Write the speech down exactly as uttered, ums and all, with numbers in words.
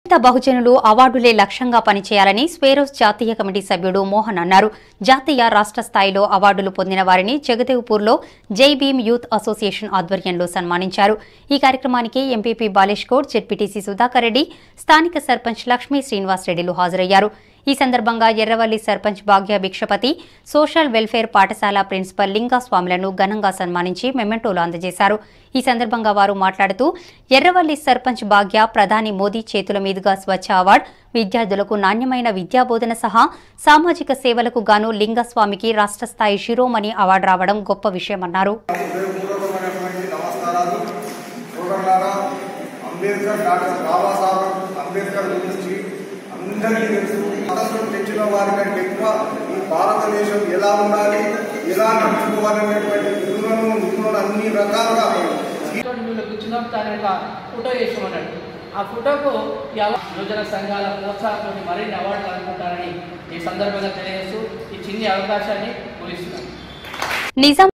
బహుజనులు అవార్డులే లక్ష్యంగా పనిచేయాలని స్వేరోస్ జాతీయ కమిటీ సభ్యుడు మోహన్ అన్నారు. జాతీయ రాష్ట్ర స్థాయిలో అవార్డులు పొందిన వారిని జగదేవ్పూర్లో జై భీమ్ యూత్ అసోసియేషన్ ఆధ్వర్యంలో సన్మానించారు. ఈ కార్యక్రమానికి ఎంపీపీ బాలేష్ గౌడ్, జెడ్పీటీసీ సుధాకర్ రెడ్డి, స్థానిక సర్పంచ్ లక్ష్మీ శ్రీనివాస్ రెడ్డిలు హాజరయ్యారు. ఈ సందర్భంగా ఎర్రవల్లి సర్పంచ్ భాగ్య భిక్షపతి, సోషల్ వెల్ఫేర్ పాఠశాల ప్రిన్సిపల్ లింగస్వాములను ఘనంగా సన్మానించి మెమెంటోలు అందజేశారు. ఈ సందర్భంగా వారు మాట్లాడుతూ ఎర్రవల్లి సర్పంచ్ భాగ్య ప్రధాని మోదీ చేతుల మీదుగా స్వచ్ఛ అవార్డు, విద్యార్థులకు నాణ్యమైన విద్యాబోధన సహా సామాజిక సేవలకు గాను లింగస్వామికి రాష్ట్ర స్థాయి శిరోమణి అవార్డు రావడం గొప్ప విషయమన్నారు. అందరికీ తెలుసు. మనసులో తెచ్చిన వారి కంటే ఎక్కువ ఈ భారతదేశం ఎలా ఉండాలి, ఎలా నడుచుకోవాలనేటువంటి విధులను నిధులను అన్ని రకాలుగా కూర్చున్నప్పుడు ఫోటో వేసుకోమన్నాడు. ఆ ఫోటోకు యువజన సంఘాల ప్రోత్సాహంతో మరిన్ని అవార్డులు అనుకుంటారని ఈ సందర్భంగా తెలియజేస్తూ ఈ చిన్ని అవకాశాన్ని ముగిస్తున్నాను.